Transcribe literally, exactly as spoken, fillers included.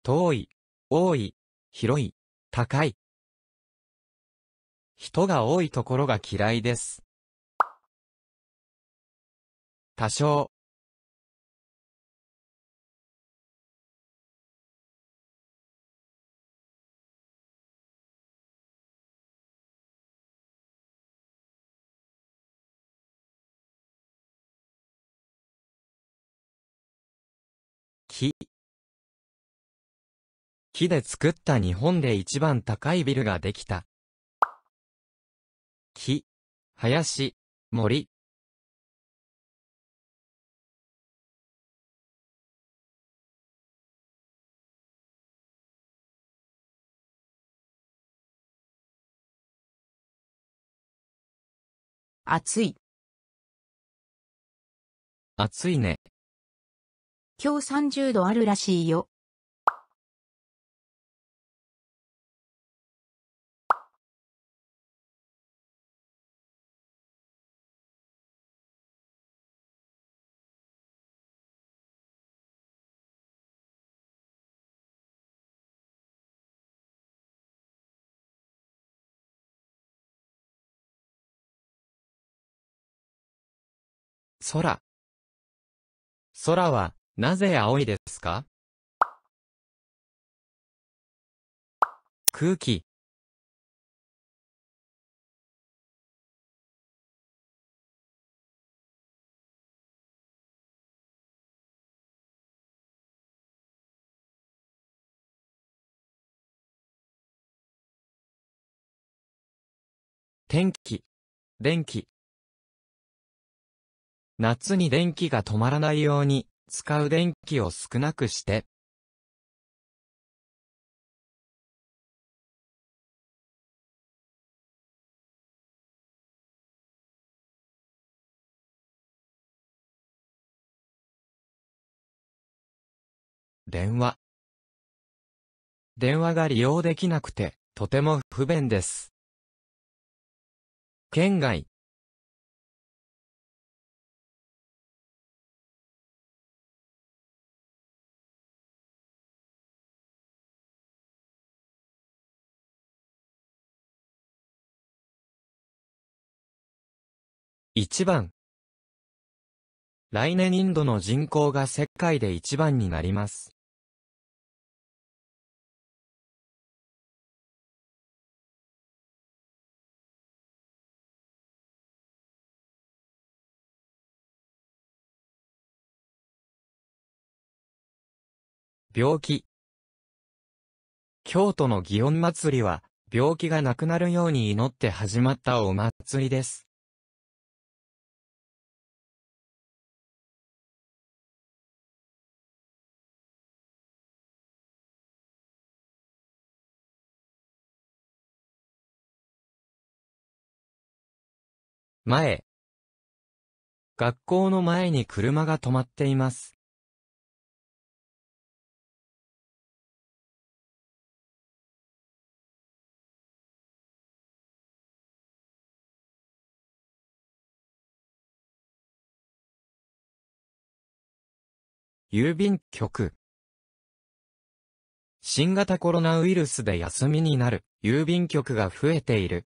遠い、多い、広い、高い。人が多いところが嫌いです。多少。木。木で作った日本で一番高いビルができた。木、林、森。 暑い。 暑いね。 今日さんじゅうどあるらしいよ。 空。空は、なぜ青いですか？空気。天気。電気。夏に電気が止まらないように、使う電気を少なくして。電話。電話が利用できなくて、とても不便です。県外。一番。来年インドの人口が世界で一番になります。病気。京都の祇園祭は、病気がなくなるように祈って始まったお祭りです。前。学校の前に車が止まっています。郵便局。新型コロナウイルスで休みになる郵便局が増えている。